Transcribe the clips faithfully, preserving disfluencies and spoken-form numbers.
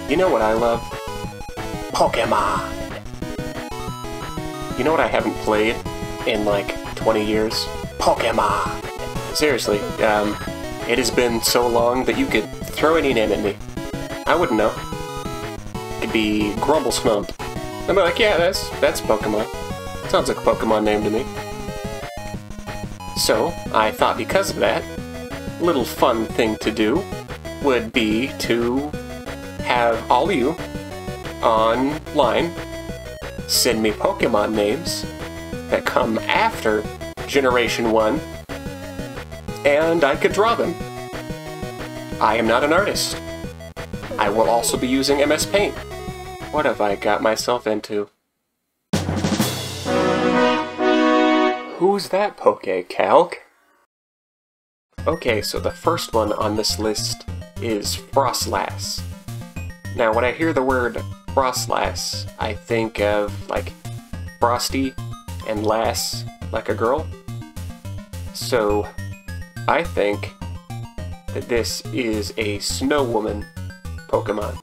You know what I love? Pokemon! You know what I haven't played in like twenty years? Pokemon! Seriously, um, it has been so long that you could throw any name at me. I wouldn't know. It could be Grumble Snump. I'd be like, yeah, that's, that's Pokemon. Sounds like a Pokemon name to me. So, I thought because of that, a little fun thing to do would be to have all of you online send me Pokemon names that come after Generation one, and I could draw them. I am not an artist. I will also be using M S Paint. What have I got myself into? Who's that Poke-Calc? Okay, so the first one on this list is Frostlass. Now, when I hear the word Frostlass, I think of, like, Frosty and Lass, like a girl. So, I think that this is a Snow Woman Pokemon.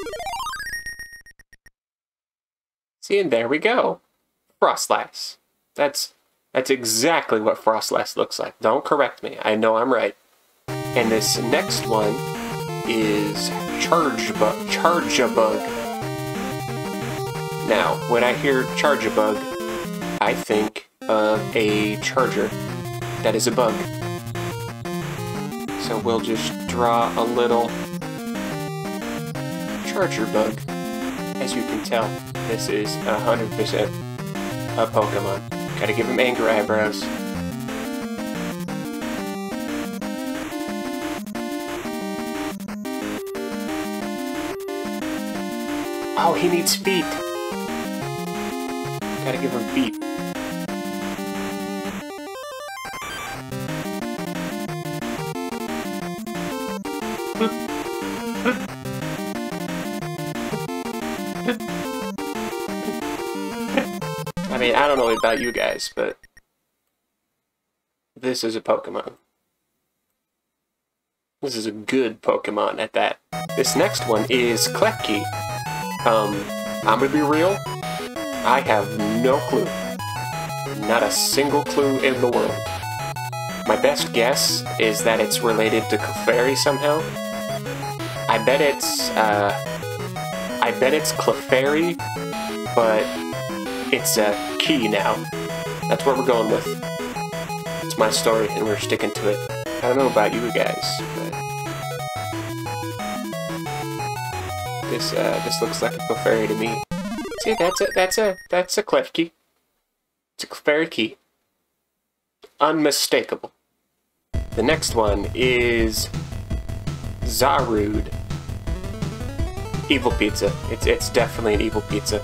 See, and there we go. Frostlass. That's that's exactly what Frostlass looks like. Don't correct me. I know I'm right. And this next one is Chargebug. Chargebug. Now, when I hear Chargebug, I think of a charger that is a bug. So we'll just draw a little charger bug. As you can tell, this is one hundred percent a Pokemon. Gotta give him anger eyebrows. Oh, he needs feet. Gotta give him feet. I mean, I don't know about you guys, but this is a Pokemon. This is a good Pokemon at that. This next one is Klefki. Um, I'm gonna be real, I have no clue. Not a single clue in the world. My best guess is that it's related to Clefairy somehow. I bet it's, uh, I bet it's Clefairy, but it's a key now. That's what we're going with. It's my story, and we're sticking to it. I don't know about you guys, but this uh, this looks like a Clefairy to me. See, that's a that's a that's a Klefki. It's a Clefairy key. Unmistakable. The next one is Zarude. Evil pizza. It's it's definitely an evil pizza.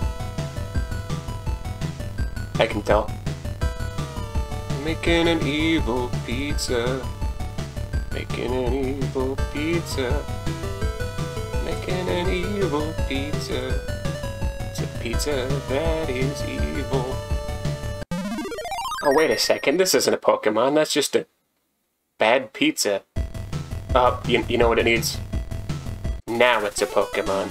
I can tell. Making an evil pizza. Making an evil pizza. Making an evil pizza. It's a pizza that is evil. Oh, wait a second. This isn't a Pokemon. That's just a bad pizza. Uh, you, you know what it needs? Now it's a Pokemon.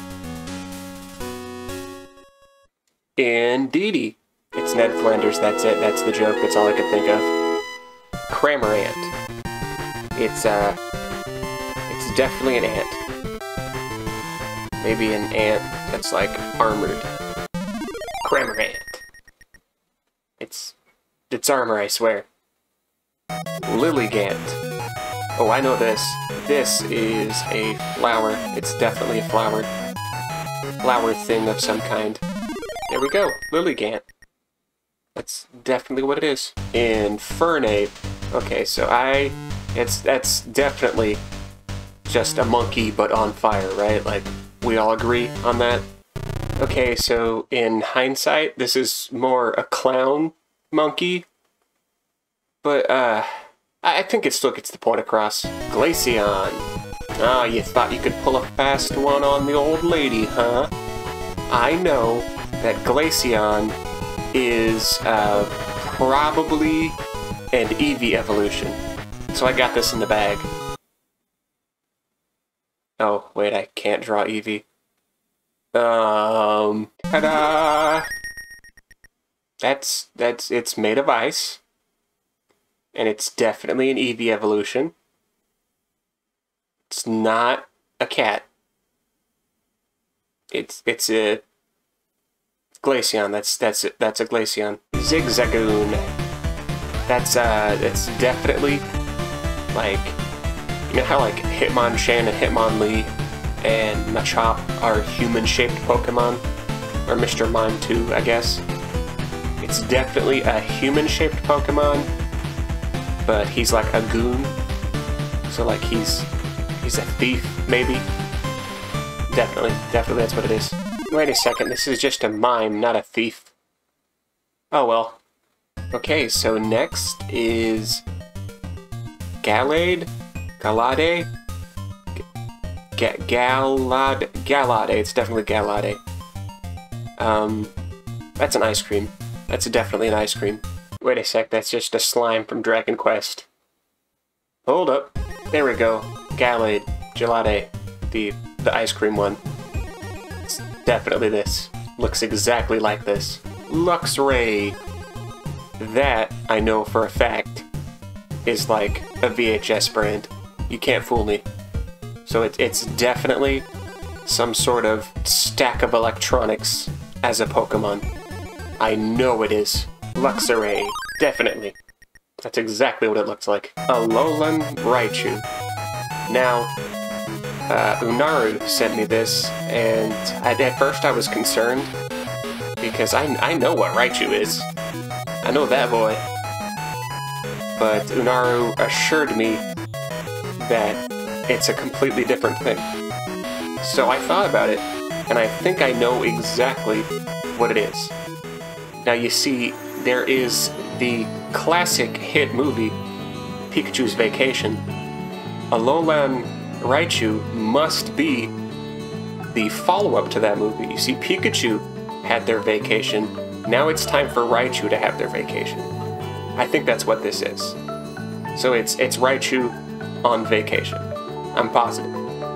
Indeedy. It's Ned Flanders, that's it, that's the joke, that's all I could think of. Cramorant. It's, uh, it's definitely an ant. Maybe an ant that's, like, armored. Cramorant. It's, it's armor, I swear. Lilligant. Oh, I know this. This is a flower. It's definitely a flower. Flower thing of some kind. There we go, Lilligant. That's definitely what it is. Infernape. Okay, so I... It's that's definitely just a monkey, but on fire, right? Like, we all agree on that? Okay, so in hindsight, this is more a clown monkey. But, uh... I think it still gets the point across. Glaceon. Ah, you thought you could pull a fast one on the old lady, huh? I know that Glaceon is uh, probably an Eevee evolution. So I got this in the bag. Oh, wait, I can't draw Eevee. Um, ta-da! That's, that's, it's made of ice. And it's definitely an Eevee evolution. It's not a cat. It's, it's a Glaceon. That's, that's, that's a Glaceon. Zigzagoon. That's, uh, it's definitely, like, you know how, like, Hitmonchan and Hitmonlee and Machop are human-shaped Pokemon? Or Mister Mime too, I guess. It's definitely a human-shaped Pokemon, but he's like a goon. So like he's he's a thief, maybe? Definitely, definitely that's what it is. Wait a second, this is just a mime, not a thief. Oh well. Okay, so next is Gallade? Galade? Ga Galad Galade, it's definitely Galade. Um, that's an ice cream. That's definitely an ice cream. Wait a sec, that's just a slime from Dragon Quest. Hold up. There we go. Galade. Gelade. The, the ice cream one. It's definitely this. Looks exactly like this. Luxray. That, I know for a fact, is like a V H S brand. You can't fool me. So it, it's definitely some sort of stack of electronics as a Pokemon. I know it is. Luxray. Definitely. That's exactly what it looks like. Alolan Raichu. Now, uh, Unaru sent me this, and I, at first I was concerned, because I, I know what Raichu is. I know that boy. But Unaru assured me that it's a completely different thing. So I thought about it, and I think I know exactly what it is. Now you see, there is the classic hit movie, Pikachu's Vacation. Alolan Raichu must be the follow-up to that movie. You see, Pikachu had their vacation, now it's time for Raichu to have their vacation. I think that's what this is. So it's, it's Raichu on vacation. I'm positive.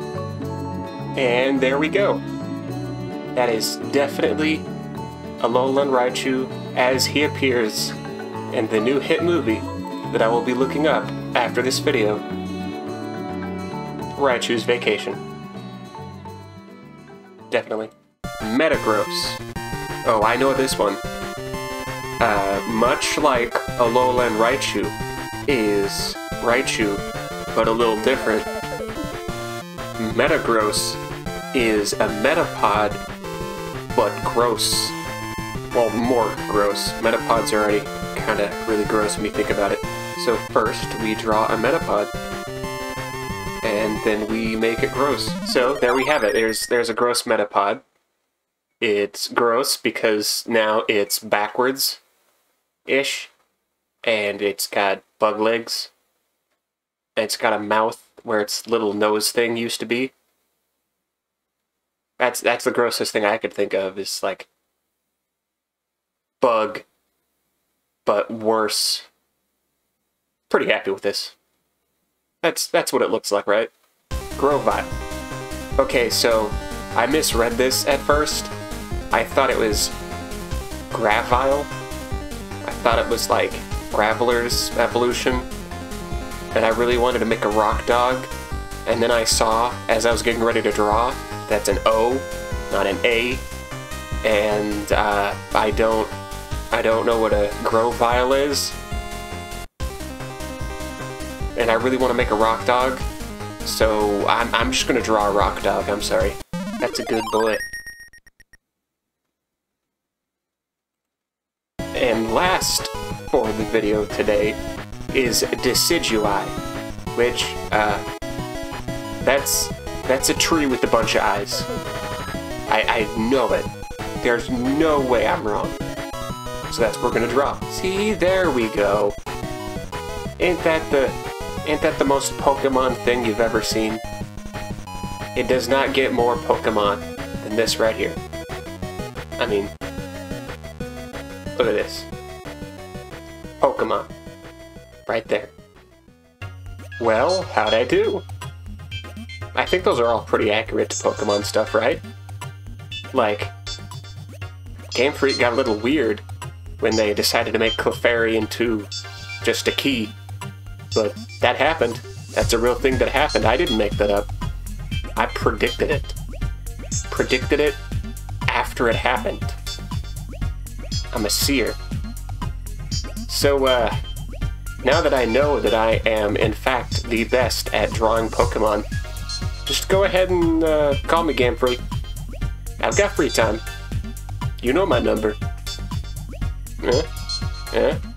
And there we go. That is definitely Alolan Raichu as he appears in the new hit movie that I will be looking up after this video. Raichu's Vacation. Definitely. Metagross. Oh, I know this one. Uh, much like Alolan Raichu is Raichu, but a little different. Metagross is a Metapod, but gross. Well, more gross. Metapods are already kind of really gross when you think about it. So first, we draw a Metapod, and then we make it gross. So there we have it. There's there's a gross Metapod. It's gross because now it's backwards-ish, and it's got bug legs, and it's got a mouth where its little nose thing used to be. That's that's the grossest thing I could think of, is like bug, but worse. Pretty happy with this. That's that's what it looks like, right? Grovyle. Okay, so I misread this at first. I thought it was Gravile. I thought it was like Graveler's evolution. And I really wanted to make a rock dog. And then I saw, as I was getting ready to draw, that's an O, not an A. And uh, I don't, I don't know what a Grovyle is. And I really want to make a rock dog. So I'm, I'm just going to draw a rock dog, I'm sorry. That's a good boy. And last for the video today is Decidui, which, uh, that's, that's a tree with a bunch of eyes. I, I know it. There's no way I'm wrong. So that's what we're gonna draw. See, there we go. Ain't that the, ain't that the most Pokemon thing you've ever seen? It does not get more Pokemon than this right here. I mean, look at this. Pokemon. Right there. Well, how'd I do? I think those are all pretty accurate to Pokemon stuff, right? like, Game Freak got a little weird when they decided to make Clefairy into just a key. But that happened. That's a real thing that happened. I didn't make that up. I predicted it. Predicted it after it happened. I'm a seer. So, uh, now that I know that I am, in fact, the best at drawing Pokemon, just go ahead and uh, call me Game Freak. I've got free time. You know my number. Eh? Eh?